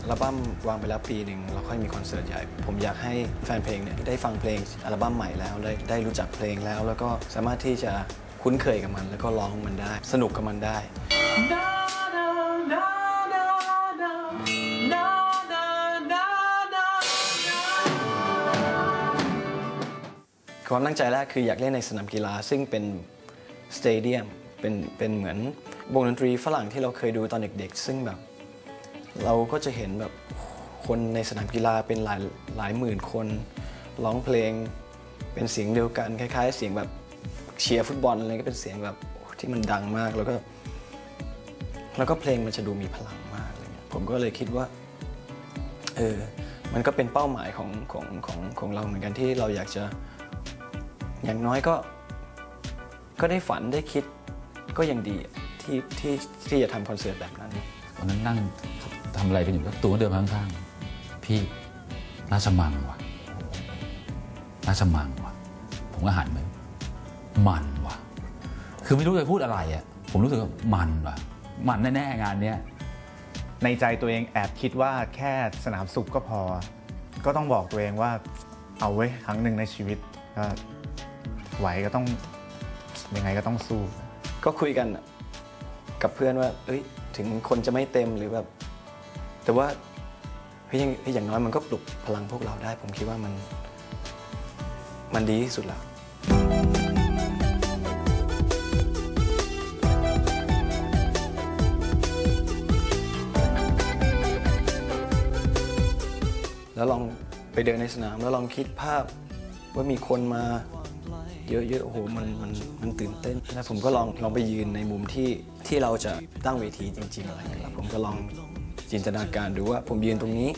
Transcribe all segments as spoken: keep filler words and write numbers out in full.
อัลบั้มวางไปแล้วปีหนึ่งเราค่อยมีคอนเสิร์ตใหญ่ผมอยากให้แฟนเพลงเนี่ยได้ฟังเพลงอัลบั้มใหม่แล้วได้ได้รู้จักเพลงแล้วแล้วก็สามารถที่จะคุ้นเคยกับมันแล้วก็ร้องมันได้สนุกกับมันได้ความตั้งใจแรกคืออยากเล่นในสนามกีฬาซึ่งเป็นสเตเดียมเป็นเป็นเหมือนวงดนตรีฝรั่งที่เราเคยดูตอนเด็กๆซึ่งแบบเราก็จะเห็นแบบคนในสนามกีฬาเป็นหลายหลายหมื่นคนร้องเพลงเป็นเสียงเดียวกันคล้ายๆเสียงแบบเชียร์ฟุตบอลอะไรก็เป็นเสียงแบบที่มันดังมากแล้วก็แล้วก็เพลงมันจะดูมีพลังมากอะไรเงี้ยผมก็เลยคิดว่าเออมันก็เป็นเป้าหมายของของของของเราเหมือนกันที่เราอยากจะอย่างน้อยก็ก็ได้ฝันได้คิดก็ยังดีที่ที่ที่จะทำคอนเสิร์ตแบบนั้นวันนั้นนั่งทำอะไรกันอยู่ก็ตัวเดิมข้างๆพี่ราชมังว่ะราชมังว่ะผมก็หันไปมันว่ะคือไม่รู้จะพูดอะไรอ่ะผมรู้สึกว่ามันว่ะมันแน่ๆงานเนี้ยในใจตัวเองแอบคิดว่าแค่สนามสุขก็พอก็ต้องบอกตัวเองว่าเอาไว้ครั้งหนึ่งในชีวิตก็ไหวก็ต้องยังไงก็ต้องสู้ก็คุยกันกับเพื่อนว่าเอ้ยถึงคนจะไม่เต็มหรือแบบแต่ว่าเฮ้ยอย่างน้อยมันก็ปลุกพลังพวกเราได้ผมคิดว่ามันมันดีที่สุดแล้วแล้วลองไปเดินในสนามแล้วลองคิดภาพว่ามีคนมาเยอะๆโอ้โหมันมันมันตื่นเต้นแล้วผมก็ลองลองไปยืนในมุมที่ที่เราจะตั้งเวทีจริงๆอะไรอย่างเงี้ยผมก็ลองจินตนาการดูว่าผมยืนตรงนี้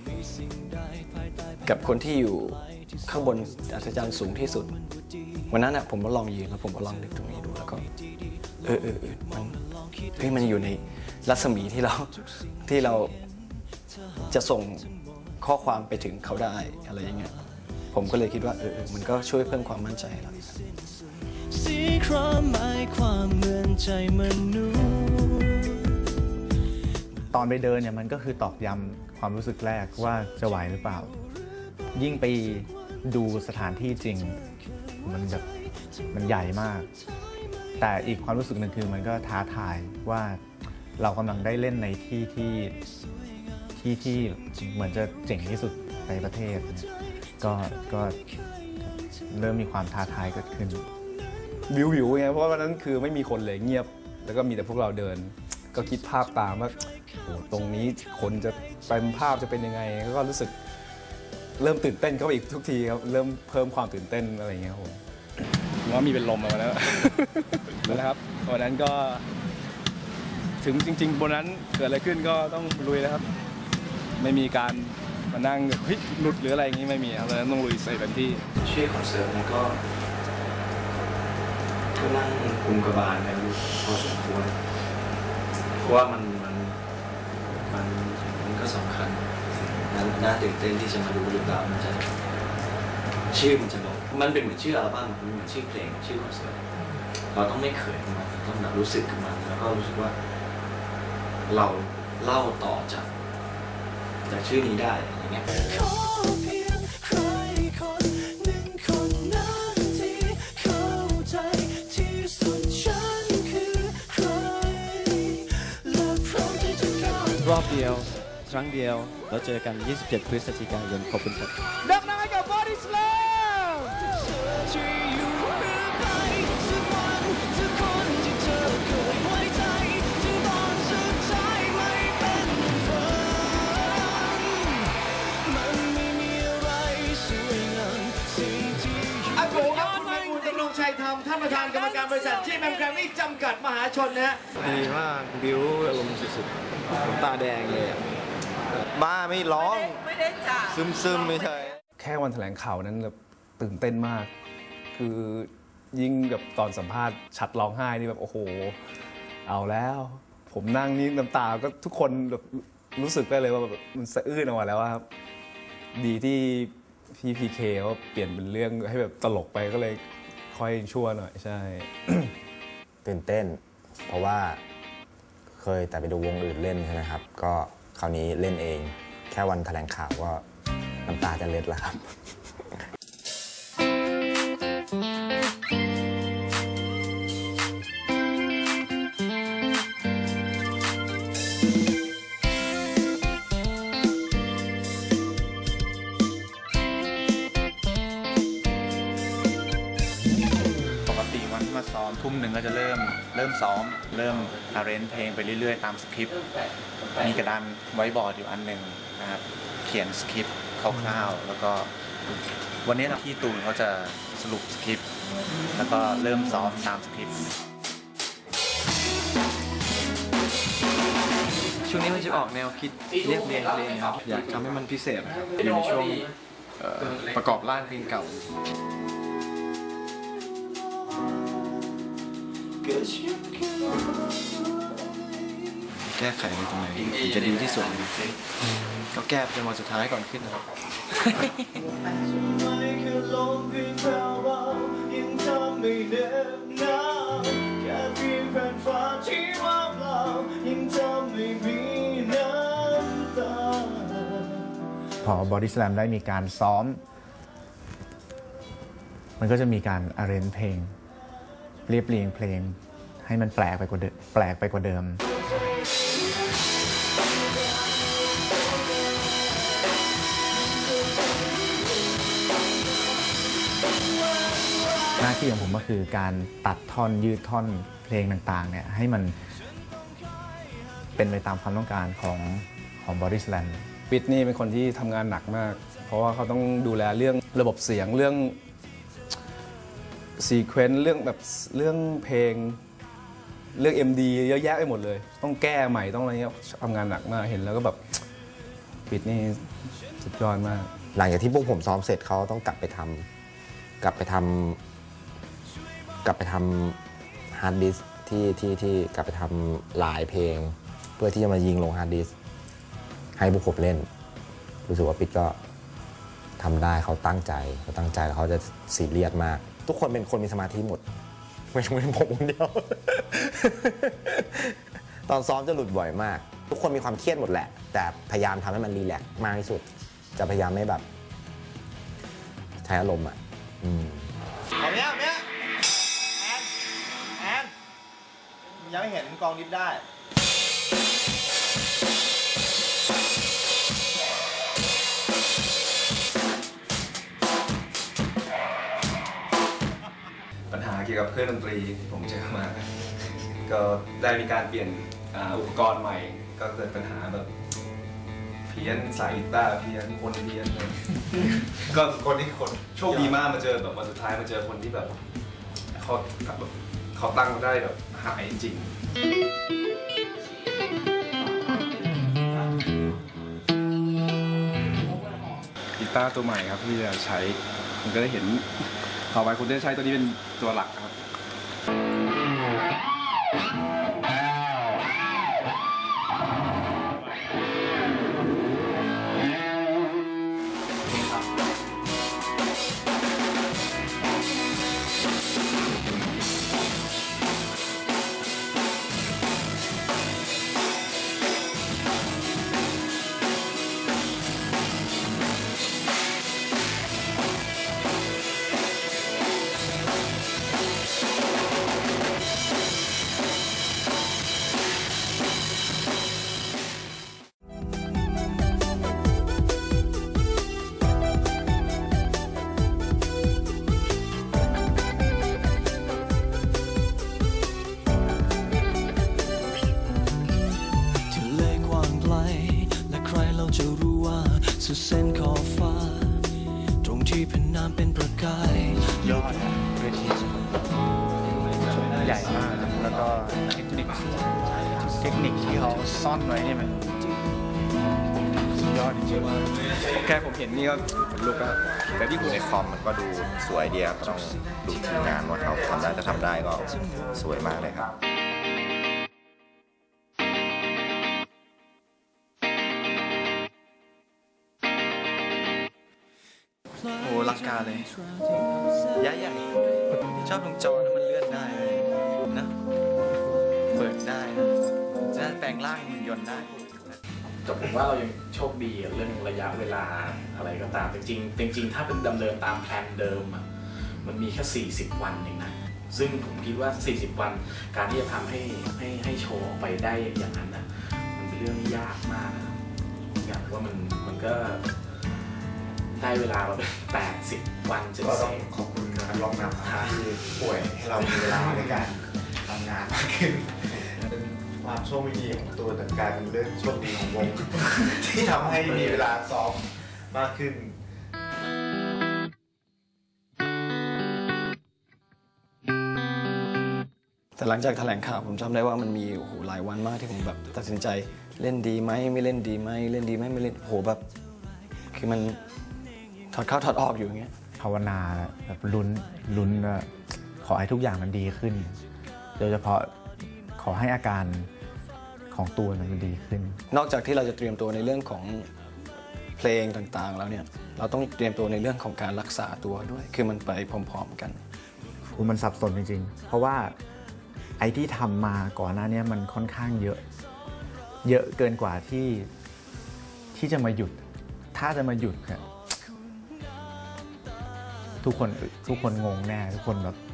กับคนที่อยู่ข้างบนอัศจรรย์สูงที่สุดวันนั้นอ่ะผมก็ลองยืนแล้วผมก็ลองดึกตรงนี้ดูแล้วก็เออเออมันเฮ้ยมันอยู่ในรัศมีที่เราที่เราจะส่งข้อความไปถึงเขาได้อะไรอย่างเงี้ยผมก็เลยคิดว่าเออมันก็ช่วยเพิ่มความมั่นใจเราตอนไปเดินเนี่ยมันก็คือตอกย้ำความรู้สึกแรกว่าจะไหวหรือเปล่ายิ่งไปดูสถานที่จริงมันแบบมันใหญ่มากแต่อีกความรู้สึกหนึ่งคือมันก็ท้าทายว่าเรากำลังได้เล่นในที่ที่ที่ที่เหมือนจะเจ๋งที่สุดในประเทศก็ก็เริ่มมีความท้าทายเกิดขึ้นวิววิวไงเพราะวันนั้นคือไม่มีคนเลยเงียบแล้วก็มีแต่พวกเราเดินก็คิดภาพตามว่าโอ้ตรงนี้คนจะเป็นภาพจะเป็นยังไงก็รู้สึกเริ่มตื่นเต้นเข้าไปอีกทุกทีครับเริ่มเพิ่มความตื่นเต้นอะไรอย่างเงี้ยครับผมว่ามีเป็นลมมาแล้วนะครับวันนั้นก็ถึงจริงๆบนนั้นเกิดอะไรขึ้นก็ต้องลุยแล้วครับไม่มีการมานั่งเฮ้ยหลุดหรืออะไรอย่างนี้ไม่มีครับแล้วต้องลุยใส่เต็มที่ชื่อคอนเสิร์ตมันก็ก็นั่งกุมกระบาลกันพอสมควรเพราะว่ามันมันมันมันก็สำคัญน่าตื่นเต้นที่จะมาดูหรือเปล่ามันจะชื่อมันจะบอกมันเป็นเหมือนชื่ออัลบั้มมันเหมือนชื่อเพลงชื่อคอนเสิร์ตเราต้องไม่เขินมันต้องแบบรู้สึกกับมันแล้วก็รู้สึกว่าเราเล่าต่อจากจากชื่อนี้ได้อะไรเงี้ยรอบเดียวครั้งเดียวเราเจอกันยี่สิบเจ็ดพฤศจิกายนขอบคุณครับดังนั้นให้กับบอดี้สแลมอากูครับคุณมาบุญดำรงชัยธรรมท่านประธานกรรมการบริษัท จี เอ็ม แกรมมี่จำกัดมหาชนนะฮะดีมากบิวอารมณ์สุดๆตาแดงเลยบ้าไม่ร้องไม่ได้จ่าซึมซึมไม่ใช่แค่วันแถลงข่าวนั้นแบบตื่นเต้นมากคือยิ่งแบบตอนสัมภาษณ์ชัดร้องไห้นี่แบบโอ้โหเอาแล้วผมนั่งนี่น้ำตาก็ทุกคนแบบรู้สึกได้เลยว่าแบบมันสะอื้นออกมาแล้วครับดีที่พี่พีเคเขาเปลี่ยนเป็นเรื่องให้แบบตลกไปก็เลยค่อยชั่วหน่อยใช่ตื่นเต้นเพราะว่าเคยแต่ไปดูวงอื่นเล่นใช่ไหมครับก็คราวนี้เล่นเองแค่วันแถลงข่าวก็น้ำตาจะเล็ดแล้วครับปกติวันที่มาซ้อมทุ่มหนึ่งก็จะเริ่มเริ่มซ้อมเริ่มอาร์เรนเพลงไปเรื่อยๆตามสคริปต์มีกระดานไว้บอร์ดอยู่อันหนึ่งนะครับเขียนสคริปต์คร่าวๆแล้วก็วันนี้ที่ตูนเขาจะสรุปสคริปต์แล้วก็เริ่มซ้อมตามสคริปต์ช่วงนี้มันจะออกแนวคิดเรียบเรียงเพลงครับอยากทำให้มันพิเศษครับอยู่ในช่วงเอ่อประกอบร่างเพลงเก่าแก้ไขในตรงไหนจะดีที่สุดก็แก้เป็นวันสุดท้ายก่อนขึ้นนะครับพอบอดี้สแลมได้มีการซ้อมมันก็จะมีการอาร์เรนเพลงเรียบเรียงเพลงให้มันแปลกไปกว่าเดิมแปลกไปกว่าเดิมหน้าที่ของผมก็คือการตัดท่อนยืดท่อนเพลงต่างๆเนี่ยให้มันเป็นไปตามความต้องการของของบอดี้สแลมปิดนี่เป็นคนที่ทำงานหนักมากเพราะว่าเขาต้องดูแลเรื่องระบบเสียงเรื่องซีเควนซ์เรื่องแบบเรื่องเพลงเรื่อง เอ็ม ดี เยอะแยะไปหมดเลยต้องแก้ใหม่ต้องอะไรเงี้ยทำงานหนักมากเห็นแล้วก็แบบปิดนี่สุดยอดมากหลังจากที่พวกผมซ้อมเสร็จเขาต้องกลับไปทำกลับไปทำกลับไปทำฮาร์ดดิสก์ที่ที่ที่กลับไปทำลายเพลงเพื่อที่จะมายิงลงฮาร์ดดิสก์ให้พวกผมเล่นรู้สึกว่าปิดก็ทำได้เขาตั้งใจเขาตั้งใจแล้วเขาจะซีเรียสมากทุกคนเป็นคนมีสมาธิหมดไม่ใช่ผมคนเดียว ตอนซ้อมจะหลุดบ่อยมากทุกคนมีความเครียดหมดแหละแต่พยายามทำให้มันรีแลกซ์มากที่สุดจะพยายามไม่แบบใช้อารมณ์อ่ะอืมเอาเนี้ยเนี้ยแอนแอนยังไม่เห็นกองดิฟได้ปัญหาเกี่ยวกับเครื่องดนตรีที่ผมเจอมาก็ได้มีการเปลี่ยนอุปกรณ์ใหม่ก็เกิดปัญหาแบบเพี้ยนสายกีตาร์เพี้ยนคนเพี้ยนเลยก็คนที่คนโชคดีมากมาเจอแบบวันสุดท้ายมาเจอคนที่แบบเขาแบบเขาตั้งได้แบบหายจริงกีตาร์ตัวใหม่ครับที่จะใช้คุณก็ได้เห็นต่อไปคุณจะใช้ตัวนี้เป็นตัวหลักครับสุดเส้นขอบฟ้าตรงที่เป็นน้ำเป็นประกายยอดเวทีใหญ่มากแล้วก็เทคนิคเทคนิคที่เขาซ่อนไว้เนี่ยมันสุดยอดจริงๆแค่ผมเห็นนี่ก็ลุกแล้วแต่ที่คุณในคอมมันก็ดูสวยดีครับต้องดูทีมงานว่าเขาทำได้ถ้าทำได้ก็สวยมากเลยครับโอ้ลังกาเลยใหญ่ใหญ่ชอบตรงจอนะมันเลื่อนได้นะเปิดได้นะจะแปลงร่างหุ่นยนต์ได้แต่ผมว่าเรายังโชคดีเรื่องระยะเวลาอะไรก็ตามจริงๆจริงๆถ้าเป็นดำเนินตามแผนเดิมอ่ะมันมีแค่สี่สิบวันเองนะซึ่งผมคิดว่าสี่สิบวันการที่จะทำให้ให้ให้โชว์ออกไปได้อย่างนั้นนะมันเป็นเรื่องที่ยากมากนะอย่างว่ามันมันก็ได้เวลาแบบแปดสิบวันเจ็ดสิบขอบคุณครับรองนำที่ป่วยให้เรามีเวลาในการทำงานมากขึ้นเป็นความโชคดีของตัวแต่กลายเป็นเรื่องโชคดีของวง ที่ทำให้มีเวลาซ้อมมากขึ้นแต่หลังจากแถลงข่าวผมจำได้ว่ามันมีโอ้โหหลายวันมากที่ผมแบบตัดสินใจเล่นดีไหมไม่เล่นดีไหมเล่นดีไหมไม่เล่นโหแบบคือมันถอดเข้าถอดออกอยู่อย่างเงี้ยภาวนาแบบลุ้นลุ้นขอให้ทุกอย่างมันดีขึ้นโดยเฉพาะขอให้อาการของตัวมันดีขึ้นนอกจากที่เราจะเตรียมตัวในเรื่องของเพลงต่างๆแล้วเนี่ยเราต้องเตรียมตัวในเรื่องของการรักษาตัวด้วยคือมันไปพร้อมๆกันมันสับสนจริงๆเพราะว่าไอ้ที่ทำมาก่อนหน้านี้มันค่อนข้างเยอะเยอะเกินกว่าที่ที่จะมาหยุดถ้าจะมาหยุดครับทุกคนทุกคนงงแน่ทุกคนแบบ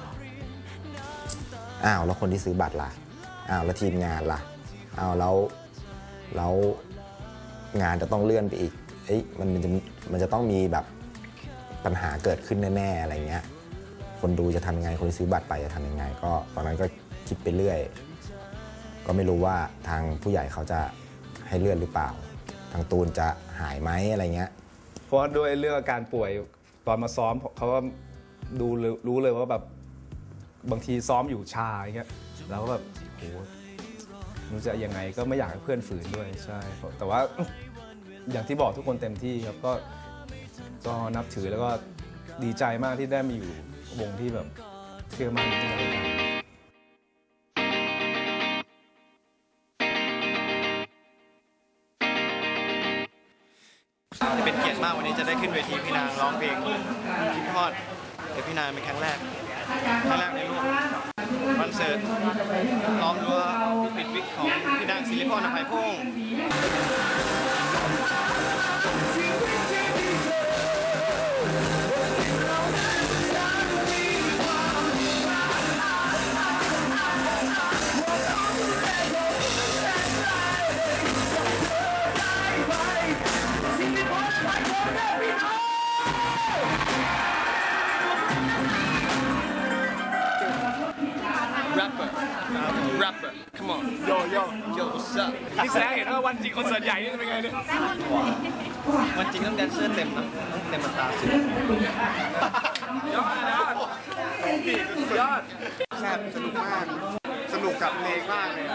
อ้าวแล้วคนที่ซื้อบัตรล่ะอ้าวแล้วทีมงานล่ะอ้าวแล้วแล้วงานจะต้องเลื่อนไปอีกเอ้ยมันจะมันจะต้องมีแบบปัญหาเกิดขึ้นแน่ๆอะไรเงี้ยคนดูจะทำยังไงคนที่ซื้อบัตรไปจะทำยังไงก็ตอนนั้นก็คิดไปเรื่อยก็ไม่รู้ว่าทางผู้ใหญ่เขาจะให้เลื่อนหรือเปล่าทางตูนจะหายไหมอะไรเงี้ยเพราะด้วยเรื่องอาการป่วยตอนมาซ้อมเขาก็ดูรู้เลยว่าแบบบางทีซ้อมอยู่ชาอย่างเงี้ยแล้วก็แบบโหรู้จะยังไงก็ไม่อยากให้เพื่อนฝืนด้วยใช่แต่ว่าอย่างที่บอกทุกคนเต็มที่ครับก็ก็นับถือแล้วก็ดีใจมากที่ได้มาอยู่วงที่แบบเชื่อมั่นที่เราเป็นเกียรติมากวันนี้จะได้ขึ้นเวทีพี่นางร้องเพลงคิดฮอดเดี๋ยวพี่นางเป็นครั้งแรกครั้งแรกในโลกคอนเสิร์ตล้อมรั้วปิดวิกของพี่นางศิริพรอภัยพงษ์rapper come on yo yo yo what's up นี่แสดงเห็นว่าวันจริงคอนเสิร์ตใหญ่นี่เป็นไงเนี่ยวันจริงต้องแดนเซอร์เต็มนะต้องเต็มตาสุดยอดนะยอดแซ่บสนุกมากสนุกกับเพลงมากเลย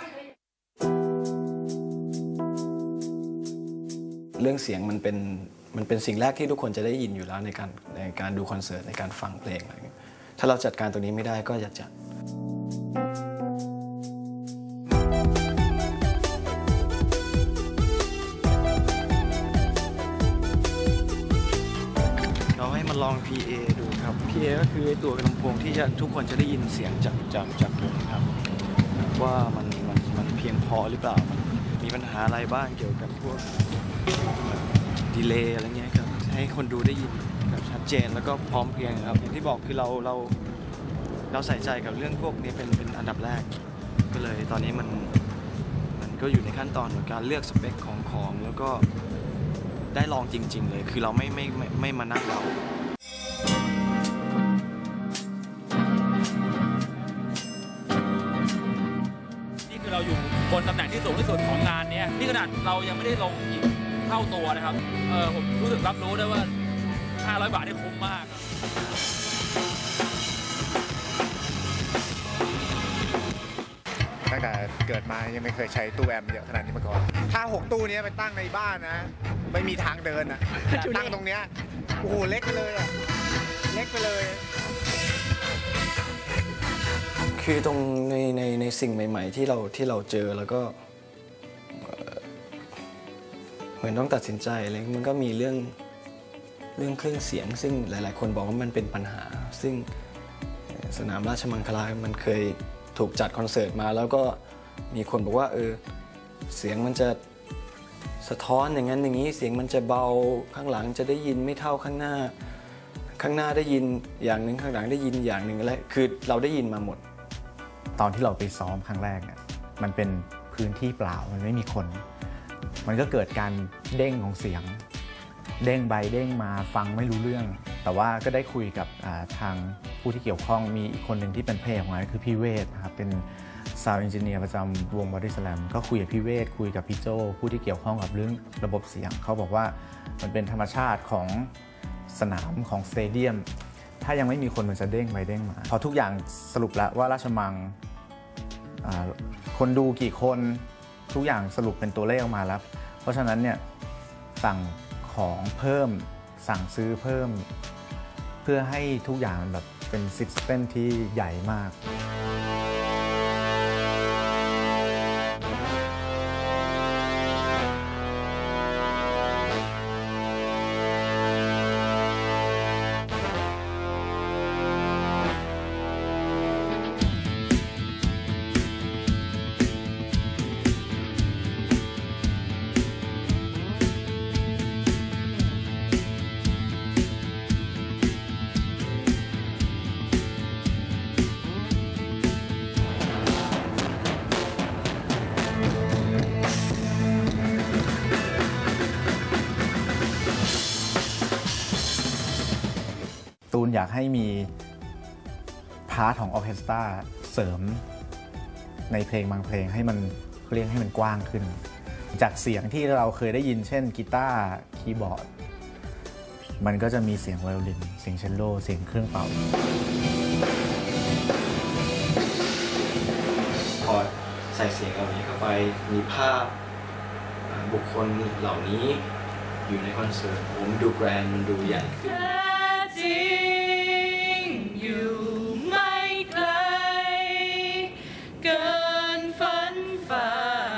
เรื่องเสียงมันเป็นมันเป็นสิ่งแรกที่ทุกคนจะได้ยินอยู่แล้วในการในการดูคอนเสิร์ตในการฟังเพลงอะไรอย่างเงี้ยถ้าเราจัดการตรงนี้ไม่ได้ก็อย่าจัดเราให้มาลอง พี เอ ดูครับ พี เอ ก็คือตัวลำโพงที่จะทุกคนจะได้ยินเสียงจากจากจากวงครับว่ามันมันมันเพียงพอหรือเปล่ามันมีปัญหาอะไรบ้างเกี่ยวกับพวกดีเลย์อะไรเงี้ยครับให้คนดูได้ยินแบบชัดเจนแล้วก็พร้อมเพรียงครับอย่างที่บอกคือเราเราเราใส่ใจกับเรื่องพวกนี้เป็นเป็นอันดับแรกก็เลยตอนนี้มันมันก็อยู่ในขั้นตอนของการเลือกสเปคของของแล้วก็ได้ลองจริงๆเลยคือเราไม่ไม่ไม่ไม่มานั่งเรานี่คือเราอยู่บนตำแหน่งที่สูงที่สุดของงานนี้นี่ขนาดเรายังไม่ได้ลงอีกเท่าตัวนะครับเออผมรู้สึกรับรู้ได้ว่าห้าร้อยบาทนี่คุ้มมากตั้งแต่เกิดมายังไม่เคยใช้ตู้แอมเยอะขนาดนี้มาก่อนถ้าหกตู้นี้ไปตั้งในบ้านนะไม่มีทางเดินอ่ะตั้งตรงเนี้ยโอ้โหเล็กไปเลยอ่ะเล็กไปเลยคือตรงในในในสิ่งใหม่ๆที่เราที่เราเจอแล้วก็เหมือนต้องตัดสินใจอะไรมันก็มีเรื่องเรื่องเครื่องเสียงซึ่งหลายๆคนบอกว่ามันเป็นปัญหาซึ่งสนามราชมังคลามันเคยถูกจัดคอนเสิร์ตมาแล้วก็มีคนบอกว่าเออเสียงมันจะสะท้อนอย่างนั้นอย่างนี้เสียงมันจะเบาข้างหลังจะได้ยินไม่เท่าข้างหน้าข้างหน้าได้ยินอย่างหนึ่งข้างหลังได้ยินอย่างหนึ่งอะไรคือเราได้ยินมาหมดตอนที่เราไปซ้อมครั้งแรกเนี่ยมันเป็นพื้นที่เปล่ามันไม่มีคนมันก็เกิดการเด้งของเสียงเด้งไปเด้งมาฟังไม่รู้เรื่องแต่ว่าก็ได้คุยกับทางผู้ที่เกี่ยวข้องมีอีกคนหนึ่งที่เป็นพระเอกของเราคือพี่เวทนะครับเป็นซาวด์เอนจิเนียร์ประจำวง Body Slam ก็คุยกับพี่เวทคุยกับพี่โจผู้ที่เกี่ยวข้องกับเรื่องระบบเสียงเขาบอกว่ามันเป็นธรรมชาติของสนามของสเตเดียมถ้ายังไม่มีคนมันจะเด้งไปเด้งมาพอทุกอย่างสรุปแล้วว่าราชมังคนดูกี่คนทุกอย่างสรุปเป็นตัวเลขออกมาแล้วเพราะฉะนั้นเนี่ยสั่งของเพิ่มสั่งซื้อเพิ่มเพื่อให้ทุกอย่างแบบเป็นซิสเต็มที่ใหญ่มากตูนอยากให้มีพาร์ทของออร์เคสตราเสริมในเพลงบางเพลงให้มันเรียกให้มันกว้างขึ้นจากเสียงที่เราเคยได้ยินเช่นกีตาร์คีย์บอร์ดมันก็จะมีเสียงไวโอลินเสียงเชลโลเสียงเครื่องเป่าพอใส่เสียงเหล่านี้เข้าไปมีภาพบุคคลเหล่านี้อยู่ในคอนเสิร์ตผมดูแกรนด์มันดูใหญ่ขึ้นอยู่ไม่ไกลเกินฝันใฝ่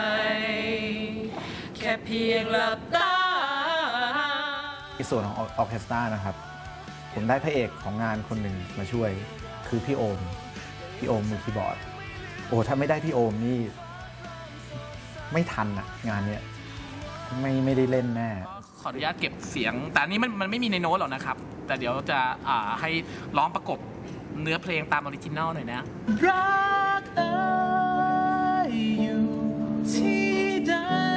แค่เพียงหลับตาในส่วนของออร์เคสตรานะครับผมได้พระเอกของงานคนหนึ่งมาช่วยคือพี่โอมพี่โอมมือคีย์บอร์ดโอ้ถ้าไม่ได้พี่โอมนี่ไม่ทันอะงานเนี้ยไม่ไม่ได้เล่นแน่ขออนุญาตเก็บเสียงแต่อันนี้มันมันไม่มีในโน้ตหรอกนะครับแต่เดี๋ยวจะอ่าให้ร้องประกบเนื้อเพลงตามออริจินัลหน่อยนะรักเอ่ยอยู่ที่ใด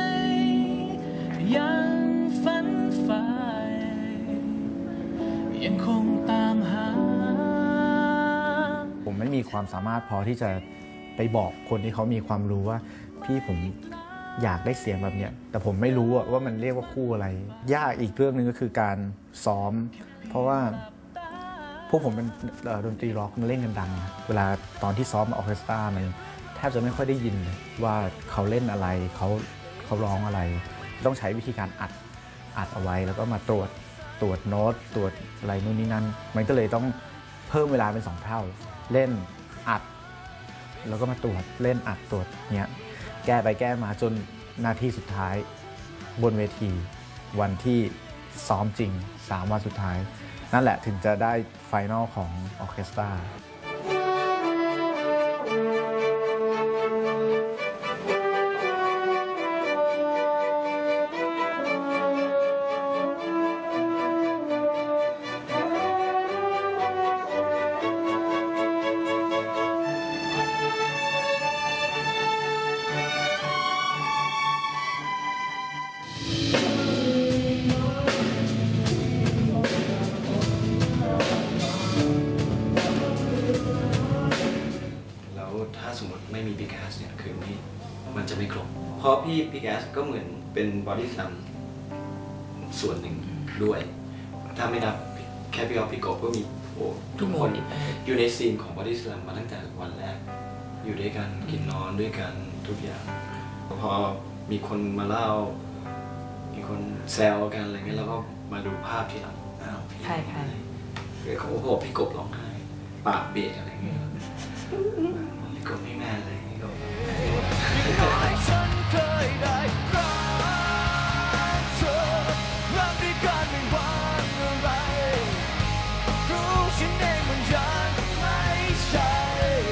ยังฝันใฝ่ยังคงตามหาผมไม่มีความสามารถพอที่จะไปบอกคนที่เขามีความรู้ว่าพี่ผมอยากได้เสียงแบบเนี้ยแต่ผมไม่รู้ว่ามันเรียกว่าคู่อะไรยากอีกเรื่องนึงก็คือการซ้อมเพราะว่าพวกผมเป็นดนตรีร็อกมันเล่นกันดังเวลาตอนที่ซ้อมออร์เคสตรามันแทบจะไม่ค่อยได้ยินเลยว่าเขาเล่นอะไรเขาเขาร้องอะไรต้องใช้วิธีการอัดอัดเอาไว้แล้วก็มาตรวจตรวจโน้ตตรวจอะไรนู่นนี่นั่นมันก็เลยต้องเพิ่มเวลาเป็นสองเท่าเล่นอัดแล้วก็มาตรวจเล่นอัดตรวจเนี้ยแก้ไปแก้มาจนนาทีสุดท้ายบนเวทีวันที่ซ้อมจริงสามวันสุดท้ายนั่นแหละถึงจะได้ไฟนอลของออร์เคสตรามันจะไม่ครบเพราะพี่พี่แกสก็เหมือนเป็นบอดี้สแลมส่วนหนึ่งด้วยถ้าไม่นับแค่พี่ออฟพี่กบก็มีโอ้ทุกคนอยู่ในซีนของบอดี้สแลมมาตั้งแต่วันแรกอยู่ด้วยกันกินนอนด้วยกันทุกอย่างพอมีคนมาเล่ามีคนแซวกันอะไรเงี้ยแล้วก็มาดูภาพที่หลังอ้าวใช่ใช่เขาบอกพี่กบร้องไห้ปากเบะอะไรเงี้ยพี่กบไม่แม่เลยพี่กบฉันเคยได้รักเธอรักด้วยกันไม่หวังอะไรรู้ฉันเองมันยังไม่ใช่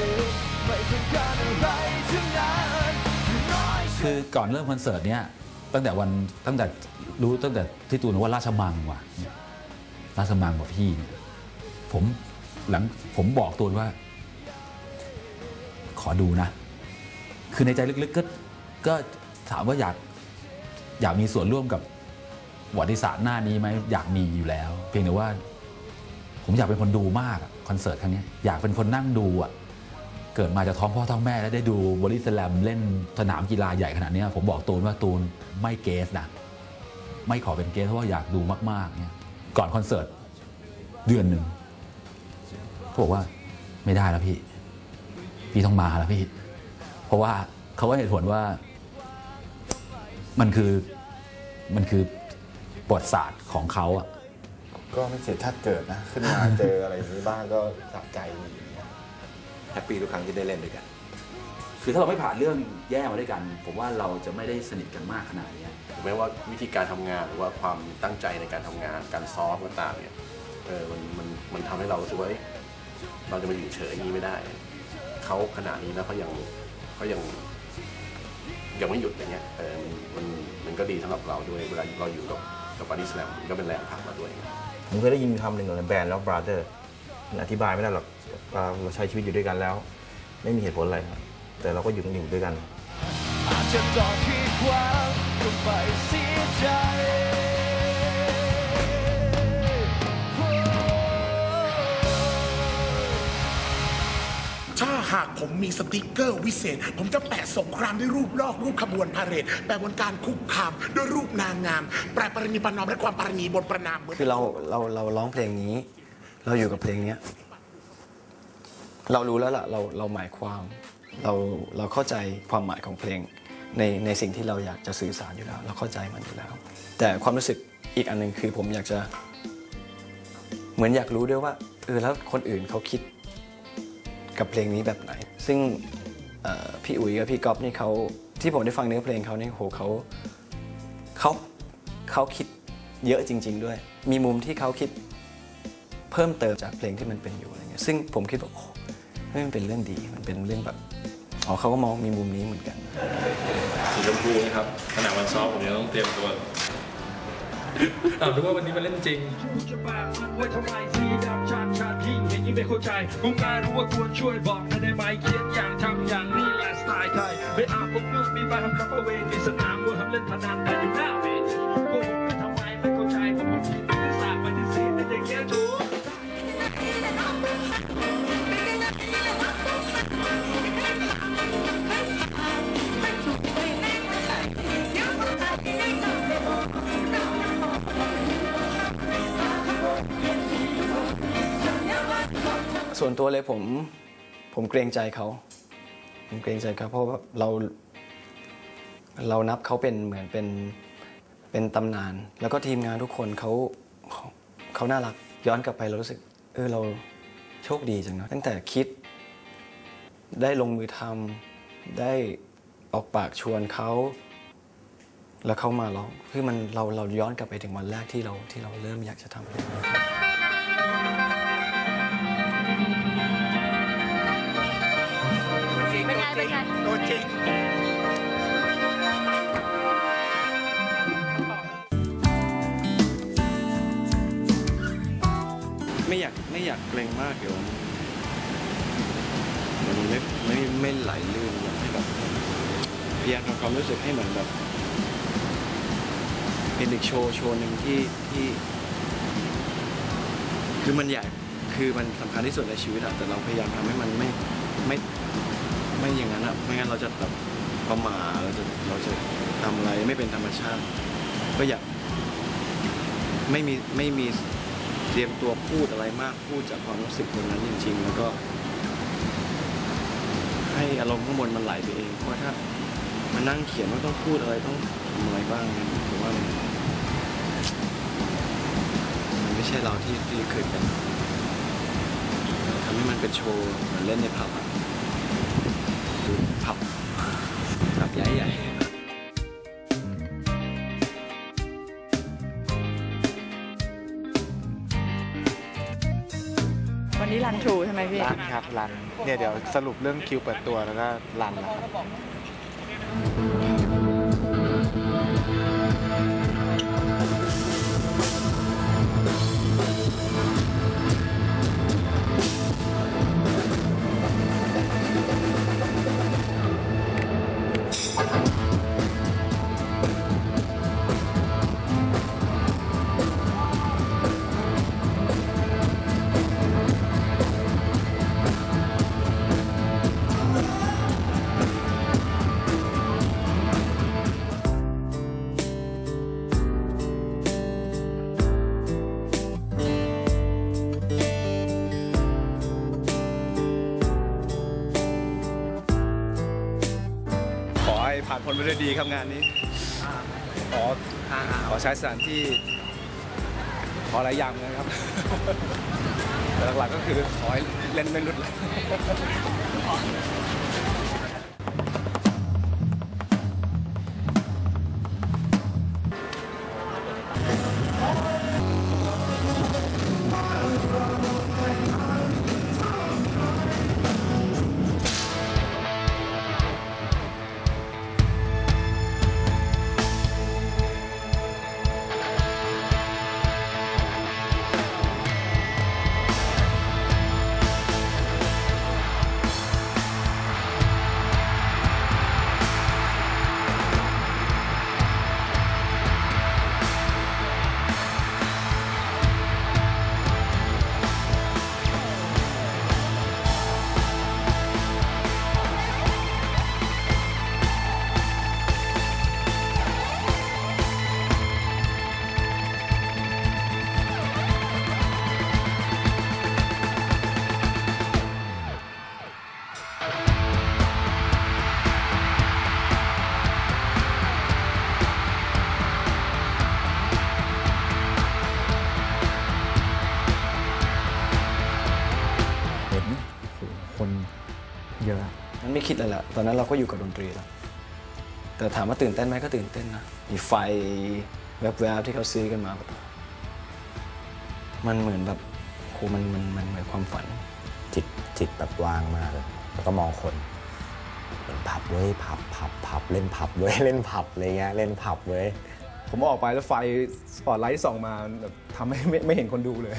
ไม่ต้องการอะไรทั้งนั้นคือก่อนเริ่มคอนเสิร์ตเนี้ยตั้งแต่วันตั้งแต่รู้ตั้งแต่ที่ตูนว่าราชมังว่ะราชมังกว่าพี่เนี่ยผมหลังผมบอกตูนว่าขอดูนะคือในใจลึกๆก็ก็ถามว่าอยากอยากมีส่วนร่วมกับประวัติศาสตร์หน้านี้ไหมอยากมีอยู่แล้วเพียงแต่ว่าผมอยากเป็นคนดูมากคอนเสิร์ตครั้งนี้อยากเป็นคนนั่งดูอ่ะเกิดมาจากท้องพ่อท้องแม่แล้วได้ดูบอดี้สแลมเล่นสนามกีฬาใหญ่ขนาดนี้ผมบอกตูนว่าตูนไม่เกสนะไม่ขอเป็นเกสเพราะว่าอยากดูมากๆเนี่ยก่อนคอนเสิร์ตเดือนหนึ่งเขาบอกว่าไม่ได้แล้วพี่พี่ต้องมาแล้วพี่เพราะว่าเขาก็เหตุผลว่ามันคือมันคือประวัติศาสตร์ของเขาอ่ะก็ไม่เสียถ้าเกิดนะขึ้นมาเจออะไรอย่างนี้บ้างก็สะใจแฮปปี้ทุกครั้งที่ได้เล่นด้วยกันคือถ้าเราไม่ผ่านเรื่องแย่มาด้วยกัน ผมว่าเราจะไม่ได้สนิทกันมากขนาดนี้ไม่ว่าวิธีการทำงานหรือว่าความตั้งใจในการทำงานการซ้อมก็ตามเนี่ยเออมันมันมันทำให้เรารู้สึกว่าเราจะมาอยู่เฉยอย่างนี้ไม่ได้เขาขนาดนี้แล้วเขายังเขายังยังไม่หยุดอย่างเงี้ยเออมันมันก็ดีสำหรับเราด้วยเวลาเราอยู่กับกับบอดี้สแลมมันก็เป็นแรงผลักมาด้วยผมเคยได้ยินคำหนึ่งในแบรนด์แล้ว brother มันอธิบายไม่ได้หรอกเราใช้ชีวิตอยู่ด้วยกันแล้วไม่มีเหตุผลอะไรแต่เราก็อยู่กันอยู่ด้วยกันอาจจะต่อคิดว่าก็ไม่เสียใจถ้าหากผมมีสติกเกอร์วิเศษผมจะแปะสงครามด้วยรูปลอกรูปขบวนพาเหรดแปะบนการคุกคามด้วยรูปนางงามแปะปริณีประนอมและความปริณีบนประนามคือเราเราเราร้องเพลงนี้เราอยู่กับเพลงนี้เรารู้แล้วล่ะเราเราหมายความเราเราเข้าใจความหมายของเพลงในในสิ่งที่เราอยากจะสื่อสารอยู่แล้วเราเข้าใจมันอยู่แล้วแต่ความรู้สึกอีกอันนึงคือผมอยากจะเหมือนอยากรู้ด้วยว่าเออแล้วคนอื่นเขาคิดกับเพลงนี้แบบไหนซึ่งพี่อุ๋ยกับพี่ก๊อฟนี่เขาที่ผมได้ฟังเนื้อเพลงเขาเนี่ยโหเขาเขาเขาคิดเยอะจริงๆด้วยมีมุมที่เขาคิดเพิ่มเติมจากเพลงที่มันเป็นอยู่อะไรเงี้ยซึ่งผมคิดว่าโอ้มันเป็นเรื่องดีมันเป็นเรื่องแบบอ๋อเขาก็มองมีมุมนี้เหมือนกันสีชมพูนะครับขณะวันซ้อมผมยังต้องเตรียมตัวถามดูว่าวันนี้มันเล่นจริงจะแบกมันไว้ทำไมสีดำชาติชาติที่อย่างนี้ไม่เข้าใจกูกล้ารู้ว่าควรช่วยบอกได้ไหมเขียนอย่างทำอย่างนี้แหละสไตล์ไทยไม่อาบผมเลือกมีบ้านทำกับเวทีสนามมวยทำเล่นพนันแต่อยู่หน้าเวทีกูไม่ทำไมไม่เข้าใจผมผมผิดไม่ทราบมันที่สีในเด็กแก่ถูกส่วนตัวเลยผมผมเกรงใจเขาผมเกรงใจเขาเพราะว่าเราเรานับเขาเป็นเหมือนเป็นเป็นตำนานแล้วก็ทีมงานทุกคนเขาเขาน่ารักย้อนกลับไปเรารู้สึกเออเราโชคดีจังเนาะตั้งแต่คิดได้ลงมือทำได้ออกปากชวนเขาแล้วเขามาร้องคือมันเราเราย้อนกลับไปถึงวันแรกที่เราที่เราเริ่มอยากจะทำเพลงเป็นไงเป็นไงตัวจริงไม่อยากไม่อยากเกรงมากเดี๋ยวมันไม่ไม่ไม่ไหลลื่นอยากให้แบบพยายามทำความรู้สึกให้เหมือนแบบเป็นอีกโชว์โชว์หนึ่งที่ที่คือมันใหญ่คือมันสำคัญที่สุดในชีวิตอะแต่เราพยายามทำให้มันไม่ไม่ไม่อย่างนั้นอะไม่งั้นเราจะแบบประมาทเราจะเราจะทำอะไรไม่เป็นธรรมชาติก็อยากไม่มีไม่มีเตรียมตัวพูดอะไรมากพูดจากความรู้สึกตรงนั้นจริงๆแล้วก็ให้อารมณ์ข้างบนมันไหลไปเองเพราะถ้ามานั่งเขียนว่าต้องพูดอะไรต้องทำอะไรบ้างผมว่ามันมันไม่ใช่เราที่ที่เคยเป็นทำให้มันเป็นโชว์เหมือนเล่นในผับอะผับผับใหญ่ๆวันนี้รันทรูใช่ไหมพี่รันครับรันเนี่ยเดี๋ยวสรุปเรื่องคิวเปิดตัวแล้วก็รันแล้วครับลไปด้วยดีครับงานนี้ขอขอใช้สถานที่ขอหลายอย่างนะครับแต่หลักๆก็คือขอให้เล่นไม่หลุดเลยมันไม่คิดเลยแหละตอนนั้นเราก็อยู่กับดนตรีแล้วแต่ถามว่าตื่นเต้นไหมก็ตื่นเต้นนะมีไฟแวบๆที่เขาซื้อกันมาแบบมันเหมือนแบบโหมันมันมันเหมือนความฝันจิตจิตแบบว่างมากเลยแล้วก็มองคนเป็นผับเว้ยผับผับผับเล่นผับเว้ยเล่นผับอะไรเงี้ยเล่นผับเว้ยผมออกไปแล้วไฟสปอตไลท์ส่องมาแบบทำให้ไม่ไม่เห็นคนดูเลย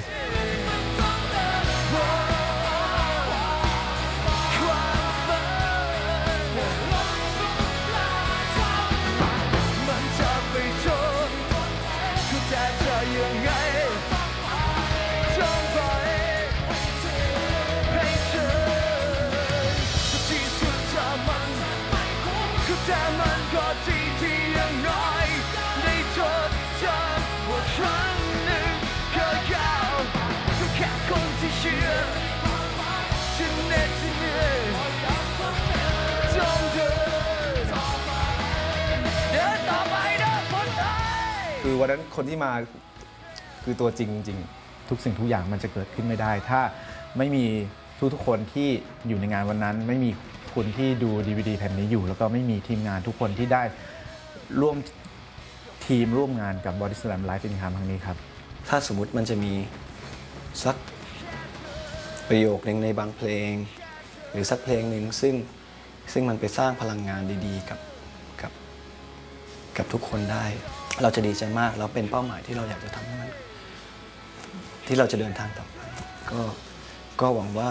คือวันนั้นคนที่มาคือตัวจริงจริงทุกสิ่งทุกอย่างมันจะเกิดขึ้นไม่ได้ถ้าไม่มีทุกๆคนที่อยู่ในงานวันนั้นไม่มีคนที่ดู ดี วี ดี แผ่นนี้อยู่แล้วก็ไม่มีทีมงานทุกคนที่ได้ร่วมทีมร่วมงานกับ Body Slam Live in Time ครั้งนี้ครับถ้าสมมติมันจะมีสักประโยคนึงในบางเพลงหรือสักเพลงหนึ่งซึ่งซึ่งมันไปสร้างพลังงานดีๆกับกับกับทุกคนได้เราจะดีใจมากเราเป็นเป้าหมายที่เราอยากจะทำให้มันที่เราจะเดินทางต่อไปก็ก็หวังว่า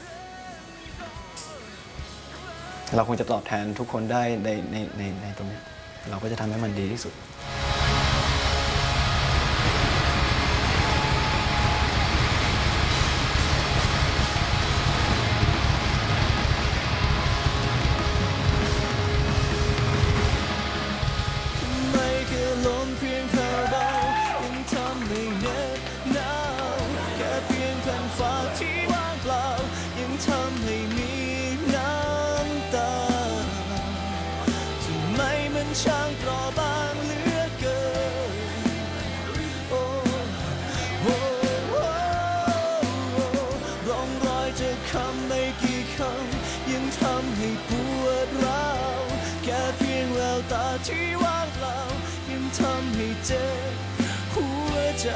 เราคงจะตอบแทนทุกคนได้ในในในในตรงนี้เราก็จะทำให้มันดีที่สุดช่างเปราะบางเหลือเกินโอ้โอ้โอ้ร่องรอยจากคำไม่กี่คำยังทำให้ปวดร้าวแค่เพียงแววตาที่ว่างเปล่ายังทำให้เจ็บหัวใจ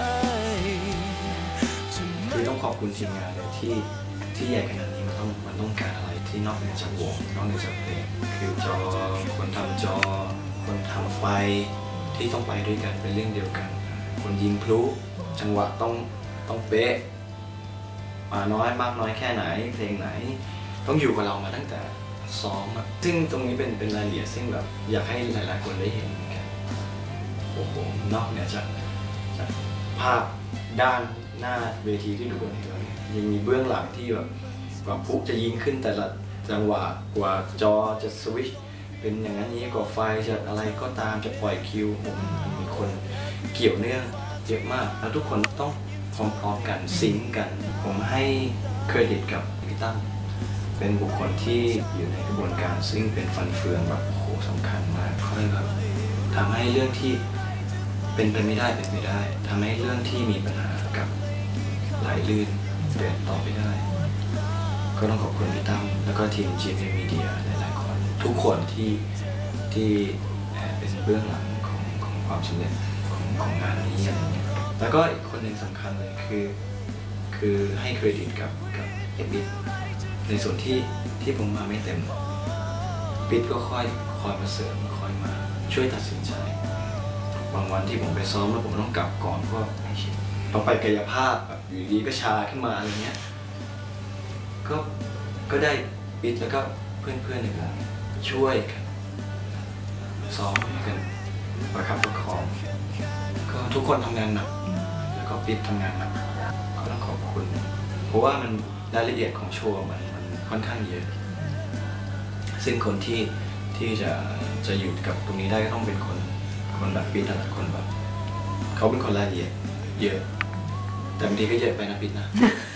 คือต้องขอบคุณทีมงานเลยที่ที่ใหญ่ขนาดนี้มันต้องมันต้องการอะไรที่นอกเหนือจากวงนอกเหนือจากเพลงคือจอคนทำจอคนทำไฟที่ต้องไปด้วยกันเป็นเรื่องเดียวกันคนยิงพลุจังหวะต้องต้องเป๊ะมาน้อยมากน้อยแค่ไหนเพลงไหนต้องอยู่กับเรามาตั้งแต่ซ้อมซึ่งตรงนี้เป็นเป็นรายละเอียดซึ่งแบบอยากให้หลายๆคนได้เห็นกันโอ้โหนอกเหนือจากจากภาพด้านหน้าเวทีที่ทุกคนเห็นแล้วยังมีเบื้องหลังที่แบบกว่าพลุจะยิงขึ้นแต่ละจังหวะกว่าจอจะสวิตช์เป็นอย่างนั้นนี้กว่าไฟจะอะไรก็ตามจะปล่อยคิวผมมีคนเกี่ยวเนื่องเยอะมากแล้วทุกคนต้องพร้อมๆกันซิงค์กันผมให้เครดิตกับพี่ตั้มเป็นบุคคลที่อยู่ในกระบวนการซึ่งเป็นฟันเฟืองแบบโหสำคัญมากคอยแบบทำให้เรื่องที่เป็นไปไม่ได้เป็นไปได้ทำให้เรื่องที่มีปัญหากับไหลลื่นเดินต่อไปได้ก็ต้องขอบคุณพี่ตั้มแล้วก็ทีม จี เอ็ม Media หลายๆคนทุกคนที่ที่เป็นเบื้องหลังของของความสำเร็จของของงานนี้อะไรเงี้ยแล้วก็อีกคนหนึ่งสำคัญเลยคือคือให้เครดิตกับกับเอบิทในส่วนที่ที่ผมมาไม่เต็มบิทก็ค่อยคอยมาเสริมคอยมาช่วยตัดสินใจบางวันที่ผมไปซ้อมแล้วผมต้องกลับก่อนเพราะต้องไปกายภาพแบบอยู่ดีก็ชาขึ้นมาอะไรเงี้ยก็ก็ได้บิทแล้วก็เพื่อนๆในวงช่วยกันซ้อมกันประคับประคองก็ทุกคนทำงานหนักแล้วก็บิททำงานหนักก็ต้องขอบคุณเพราะว่ามันรายละเอียดของโชว์มันมันค่อนข้างเยอะซึ่งคนที่ที่จะจะอยู่กับตรงนี้ได้ก็ต้องเป็นคนคนแบบบิทนะคนแบบเขาเป็นคนรายละเอียดเยอะแต่บางทีก็เยอะไปนะบิทนะ